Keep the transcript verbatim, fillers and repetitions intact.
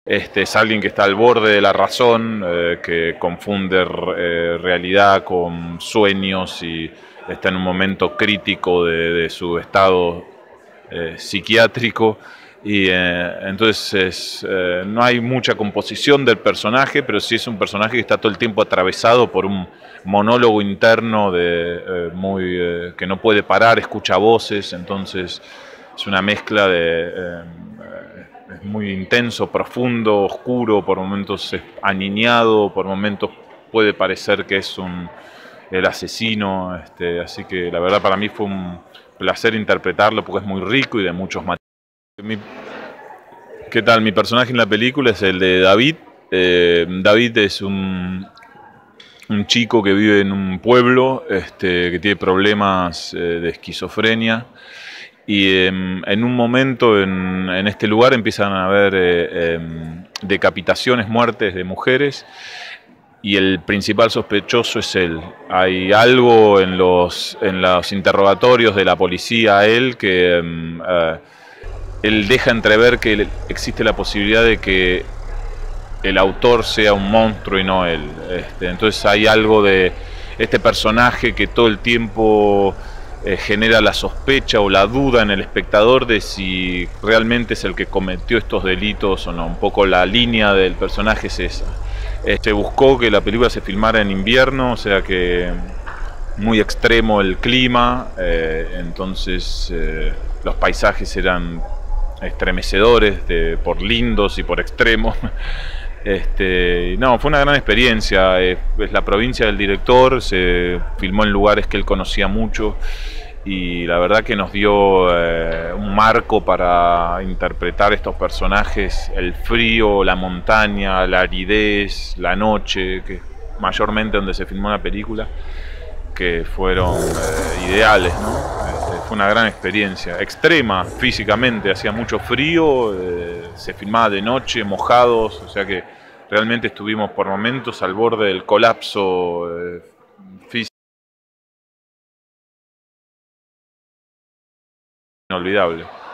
Este, es alguien que está al borde de la razón, eh, que confunde eh, realidad con sueños y está en un momento crítico de, de su estado eh, psiquiátrico. Y eh, entonces es, eh, no hay mucha composición del personaje, pero sí es un personaje que está todo el tiempo atravesado por un monólogo interno de, eh, muy, eh, que no puede parar, escucha voces, entonces es una mezcla de... Eh, es muy intenso, profundo, oscuro, por momentos es aniñado, por momentos puede parecer que es un, el asesino, este, así que la verdad para mí fue un placer interpretarlo porque es muy rico y de muchos materiales. ¿Qué tal? Mi personaje en la película es el de David. Eh, David es un, un chico que vive en un pueblo, este, que tiene problemas eh, de esquizofrenia. Y eh, en un momento en, en este lugar empiezan a haber eh, eh, decapitaciones, muertes de mujeres, y el principal sospechoso es él. Hay algo en los, en los interrogatorios de la policía a él que eh, él deja entrever que existe la posibilidad de que el autor sea un monstruo y no él. Este, entonces hay algo de este personaje que todo el tiempo eh, genera la sospecha o la duda en el espectador de si realmente es el que cometió estos delitos o no. Un poco la línea del personaje es esa. Se buscó que la película se filmara en invierno, o sea que muy extremo el clima, eh, entonces eh, los paisajes eran estremecedores de, por lindos y por extremos. Este, no, fue una gran experiencia. Es, es la provincia del director, se filmó en lugares que él conocía mucho y la verdad que nos dio eh, un marco para interpretar estos personajes, el frío, la montaña, la aridez, la noche, que es mayormente donde se filmó la película, que fueron eh, ideales, ¿no? Este, fue una gran experiencia, extrema físicamente, hacía mucho frío, eh, se filmaba de noche, mojados, o sea que realmente estuvimos por momentos al borde del colapso eh, físico inolvidable.